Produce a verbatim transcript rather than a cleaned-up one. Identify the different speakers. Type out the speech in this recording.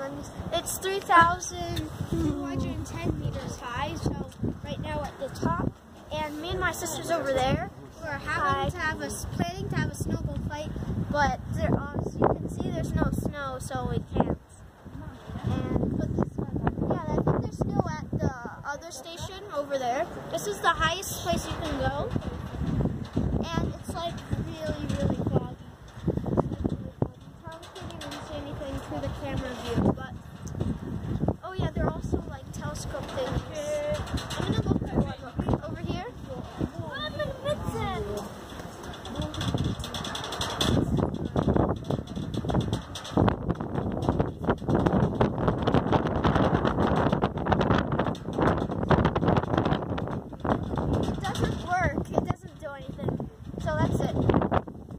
Speaker 1: and it's three thousand two hundred ten meters high, so right now at the top. And me and my sister's over there. We're having to have a, planning to have a snowball fight, but there, uh, as you can see, there's no snow, so we can't. And but this, yeah, I think there's snow at the other station over there. This is the highest place you can go, and it's like really, really